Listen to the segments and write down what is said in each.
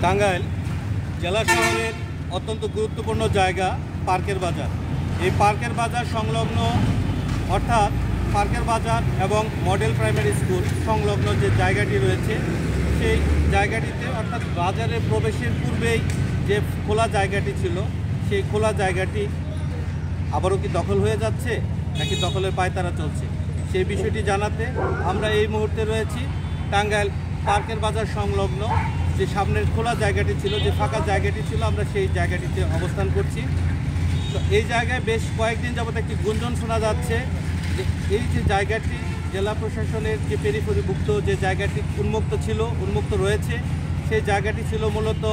টাঙ্গাইল জেলা শহরের অত্যন্ত গুরুত্বপূর্ণ জায়গা পার্কের বাজার। এই পার্কের বাজার সংলগ্ন অর্থাৎ পার্কের বাজার এবং মডেল প্রাইমারি স্কুল সংলগ্ন যে জায়গাটি রয়েছে সেই জায়গাটিতে অর্থাৎ বাজারের প্রবেশের পূর্বেই যে খোলা জায়গাটি ছিল সেই খোলা জায়গাটি আবারও কি দখল হয়ে যাচ্ছে নাকি দখলের পায়তারা চলছে সেই বিষয়টি জানাতে আমরা এই মুহূর্তে রয়েছি টাঙ্গাইল পার্কের বাজার সংলগ্ন যে সামনের খোলা জায়গাটি ছিল, যে ফাঁকা জায়গাটি ছিল, আমরা সেই জায়গাটিতে অবস্থান করছি। তো এই জায়গায় বেশ কয়েকদিন যাবত একটি গুঞ্জন শোনা যাচ্ছে যে এই যে জায়গাটি জেলা প্রশাসনের যে পেরিফেরিভুক্ত যে জায়গাটি উন্মুক্ত রয়েছে সেই জায়গাটি ছিল মূলত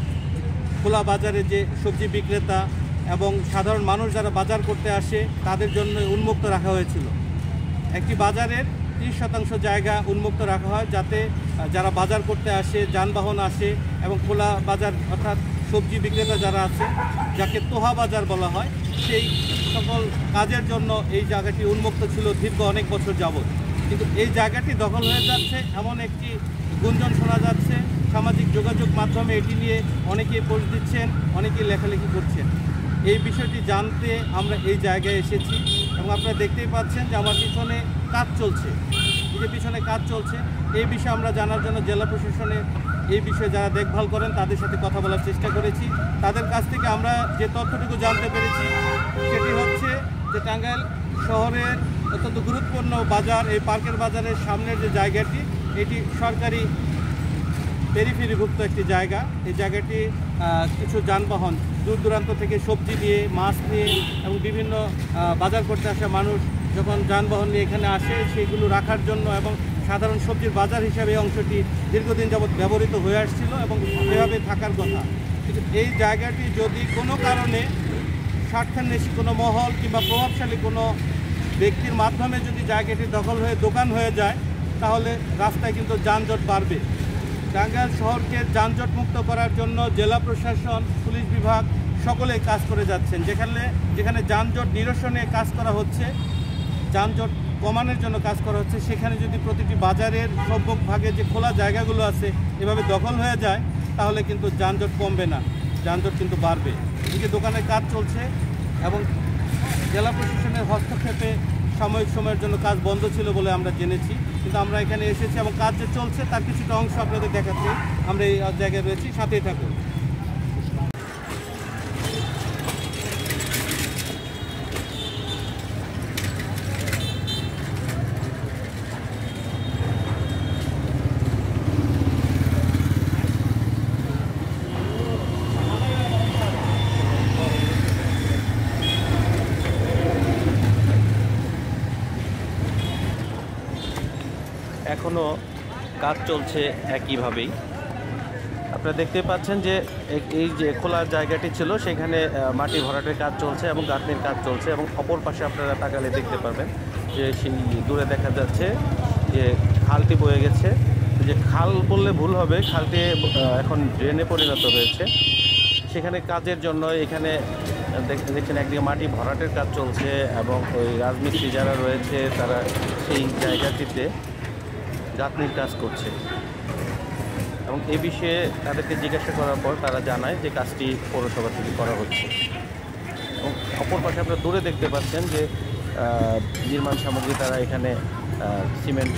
খোলা বাজারে যে সবজি বিক্রেতা এবং সাধারণ মানুষ যারা বাজার করতে আসে তাদের জন্য উন্মুক্ত রাখা হয়েছিল। একটি বাজারের 30% জায়গা উন্মুক্ত রাখা হয় যাতে যারা বাজার করতে আসে, যানবাহন আসে এবং খোলা বাজার অর্থাৎ সবজি বিক্রেতা যারা আছে যাকে তোহা বাজার বলা হয় সেই সকল কাজের জন্য এই জায়গাটি উন্মুক্ত ছিল দীর্ঘ অনেক বছর যাবৎ। কিন্তু এই জায়গাটি দখল হয়ে যাচ্ছে এমন একটি গুঞ্জন শোনা যাচ্ছে। সামাজিক যোগাযোগ মাধ্যমে এটি নিয়ে অনেকেই পোস্ট দিচ্ছেন, অনেকেই লেখালেখি করছেন। এই বিষয়টি জানতে আমরা এই জায়গায় এসেছি এবং আপনারা দেখতেই পাচ্ছেন যে আমার পিছনে কাজ চলছে। এই যে পিছনে কাজ চলছে এই বিষয়ে আমরা জানার জন্য জেলা প্রশাসনের এই বিষয়ে যারা দেখভাল করেন তাদের সাথে কথা বলার চেষ্টা করেছি। তাদের কাছ থেকে আমরা যে তথ্যটুকু জানতে পেরেছি সেটি হচ্ছে যে টাঙ্গাইল শহরের অত্যন্ত গুরুত্বপূর্ণ বাজার, এই পার্কের বাজারের সামনের যে জায়গাটি এটি সরকারি পেরিফেরিভুক্ত একটি জায়গা। এই জায়গাটি কিছু যানবাহন দূর দূরান্ত থেকে সবজি নিয়ে, মাছ নিয়ে এবং বিভিন্ন বাজার করতে আসা মানুষ যখন যানবাহন নিয়ে এখানে আসে সেগুলো রাখার জন্য এবং সাধারণ সবজির বাজার হিসাবে এই অংশটি দীর্ঘদিন যাবৎ ব্যবহৃত হয়ে আসছিল এবং এভাবে থাকার কথা। কিন্তু এই জায়গাটি যদি কোনো কারণে স্বার্থান্বেষী কোনো মহল কিংবা প্রভাবশালী কোনো ব্যক্তির মাধ্যমে যদি জায়গাটি দখল হয়ে দোকান হয়ে যায় তাহলে রাস্তায় কিন্তু যানজট বাড়বে। টাঙ্গাইল শহরকে যানজট মুক্ত করার জন্য জেলা প্রশাসন, পুলিশ বিভাগ সকলেই কাজ করে যাচ্ছেন। যেখানে যানজট নিরসনে কাজ করা হচ্ছে, যানজট কমানোর জন্য কাজ করা হচ্ছে, সেখানে যদি প্রতিটি বাজারের সম্মুখভাগে যে খোলা জায়গাগুলো আছে এভাবে দখল হয়ে যায় তাহলে কিন্তু যানজট কমবে না, যানজট কিন্তু বাড়বে। এই যে দোকানের কাজ চলছে এবং জেলা প্রশাসনের হস্তক্ষেপে সাময়িক সময়ের জন্য কাজ বন্ধ ছিল বলে আমরা জেনেছি, কিন্তু আমরা এখানে এসেছি এবং কাজ যে চলছে তার কিছুটা অংশ আপনাদের দেখাচ্ছি। আমরা এই জায়গায় রয়েছি, সাথেই থাকুন। এখনও কাজ চলছে একইভাবেই। আপনারা দেখতে পাচ্ছেন যে এই যে খোলা জায়গাটি ছিল সেখানে মাটি ভরাটের কাজ চলছে এবং গাঁথনির কাজ চলছে এবং অপর পাশে আপনারা তাকালে দেখতে পাবেন যে সেই দূরে দেখা যাচ্ছে যে খালটি বয়ে গেছে। যে খাল বললে ভুল হবে, খালটি এখন ড্রেনে পরিণত হয়েছে। সেখানে কাজের জন্য এখানে দেখছেন একদিকে মাটি ভরাটের কাজ চলছে এবং ওই রাজমিস্ত্রি যারা রয়েছে তারা সেই জায়গাটিতে গাঁথনির কাজ করছে এবং এ বিষয়ে তাদেরকে জিজ্ঞাসা করার পর তারা জানায় যে কাজটি পৌরসভা থেকে করা হচ্ছে। এবং অপর পাশে আপনারা দূরে দেখতে পাচ্ছেন যে নির্মাণ সামগ্রী তারা এখানে সিমেন্ট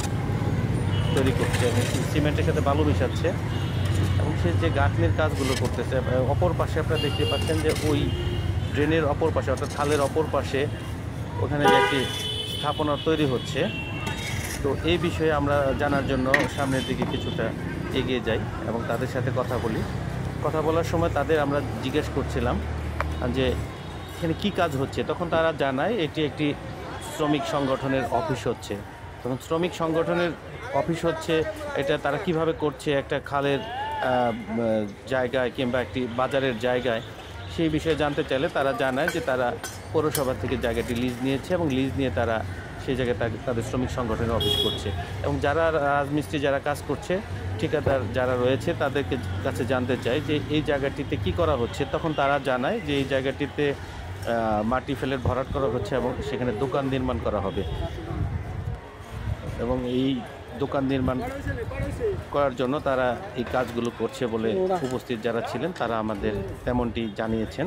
তৈরি করছে এবং সিমেন্টের সাথে বালু মিশাচ্ছে এবং সে যে গাঁথনির কাজগুলো করতেছে। অপর পাশে আপনারা দেখতে পাচ্ছেন যে ওই ড্রেনের অপর পাশে অর্থাৎ খালের অপর পাশে ওখানে যে একটি স্থাপনা তৈরি হচ্ছে। তো এই বিষয়ে আমরা জানার জন্য সামনের দিকে কিছুটা এগিয়ে যাই এবং তাদের সাথে কথা বলি। কথা বলার সময় তাদের আমরা জিজ্ঞেস করছিলাম যে এখানে কী কাজ হচ্ছে, তখন তারা জানায় এটি একটি শ্রমিক সংগঠনের অফিস হচ্ছে। তখন শ্রমিক সংগঠনের অফিস হচ্ছে এটা তারা কিভাবে করছে একটা খালের জায়গায় কিংবা একটি বাজারের জায়গায়, সেই বিষয়ে জানতে চাইলে তারা জানায় যে তারা পৌরসভা থেকে জায়গাটি লিজ নিয়েছে এবং লিজ নিয়ে তারা সেই জায়গায় তাদের শ্রমিক সংগঠনের অফিস করছে। এবং যারা রাজমিস্ত্রি যারা কাজ করছে, ঠিকাদার যারা রয়েছে তাদেরকে কাছে জানতে চায় যে এই জায়গাটিতে কি করা হচ্ছে, তখন তারা জানায় যে এই জায়গাটিতে মাটি ফেলে ভরাট করা হচ্ছে এবং সেখানে দোকান নির্মাণ করা হবে। এবং এই দোকান নির্মাণ করার জন্য তারা এই কাজগুলো করছে বলে উপস্থিত যারা ছিলেন তারা আমাদের তেমনটি জানিয়েছেন।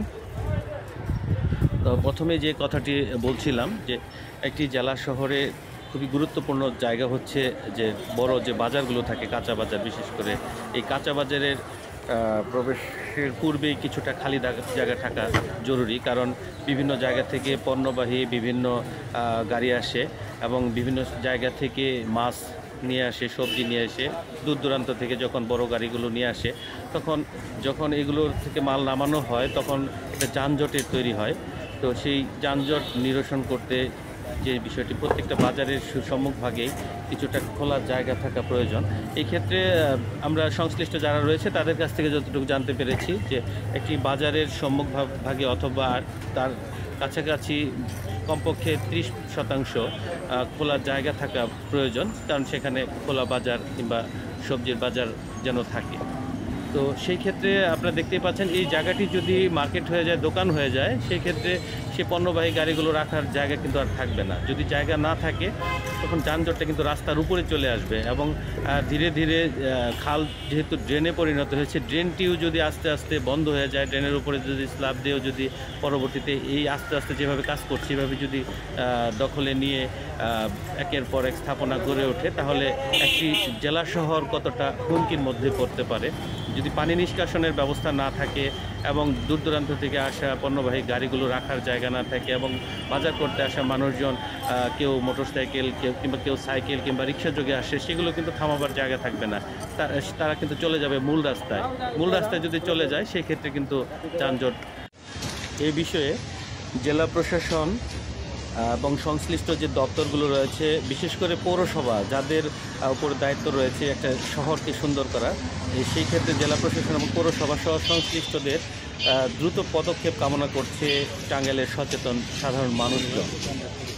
তো প্রথমে যে কথাটি বলছিলাম যে একটি জেলা শহরে খুবই গুরুত্বপূর্ণ জায়গা হচ্ছে যে বড় যে বাজারগুলো থাকে, কাঁচা বাজার, বিশেষ করে এই কাঁচা বাজারের প্রবেশের পূর্বেই কিছুটা খালি জায়গা থাকা জরুরি, কারণ বিভিন্ন জায়গা থেকে পণ্যবাহী বিভিন্ন গাড়ি আসে এবং বিভিন্ন জায়গা থেকে মাছ নিয়ে আসে, সবজি নিয়ে আসে, দূর দূরান্ত থেকে যখন বড় গাড়িগুলো নিয়ে আসে তখন যখন এগুলোর থেকে মাল নামানো হয় তখন একটা যানজটের তৈরি হয়। তো সেই যানজট নিরসন করতে যে বিষয়টি প্রত্যেকটা বাজারের সম্মুখভাগেই কিছুটা খোলা জায়গা থাকা প্রয়োজন। এই ক্ষেত্রে আমরা সংশ্লিষ্ট যারা রয়েছে তাদের কাছ থেকে যতটুকু জানতে পেরেছি যে একটি বাজারের সম্মুখভাগে অথবা তার কাছাকাছি কমপক্ষে 30% খোলা জায়গা থাকা প্রয়োজন, কারণ সেখানে খোলা বাজার কিংবা সবজির বাজার যেন থাকে। তো সেই ক্ষেত্রে আপনারা দেখতেই পাচ্ছেন এই জায়গাটি যদি মার্কেট হয়ে যায়, দোকান হয়ে যায়, সেই ক্ষেত্রে সে পণ্যবাহী গাড়িগুলো রাখার জায়গা কিন্তু আর থাকবে না। যদি জায়গা না থাকে তখন যানজটটা কিন্তু রাস্তার উপরে চলে আসবে এবং ধীরে ধীরে খাল যেহেতু ড্রেনে পরিণত হয়েছে, ড্রেনটিও যদি আস্তে আস্তে বন্ধ হয়ে যায়, ড্রেনের উপরে যদি স্ল্যাব দিয়েও যদি পরবর্তীতে এই আস্তে আস্তে যেভাবে কাজ করছে এভাবে যদি দখলে নিয়ে একের পর এক স্থাপনা গড়ে ওঠে, তাহলে একটি জেলা শহর কতটা হুমকির মধ্যে পড়তে পারে। যদি পানি নিষ্কাশনের ব্যবস্থা না থাকে এবং দূর দূরান্ত থেকে আসা পণ্যবাহী গাড়িগুলো রাখার জায়গা না থাকে এবং বাজার করতে আসা মানুষজন কেউ মোটরসাইকেল, কেউ সাইকেল কিংবা রিক্সা যোগে আসে, সেগুলো কিন্তু থামাবার জায়গা থাকবে না, তারা কিন্তু চলে যাবে মূল রাস্তায় যদি চলে যায় সেই ক্ষেত্রে কিন্তু যানজট। এই বিষয়ে জেলা প্রশাসন এবং সংশ্লিষ্ট যে দপ্তরগুলো রয়েছে, বিশেষ করে পৌরসভা যাদের উপরে দায়িত্ব রয়েছে একটা শহরকে সুন্দর করা, সেই ক্ষেত্রে জেলা প্রশাসন এবং পৌরসভা সহ সংশ্লিষ্টদের দ্রুত পদক্ষেপ কামনা করছে টাঙ্গাইলের সচেতন সাধারণ মানুষজন।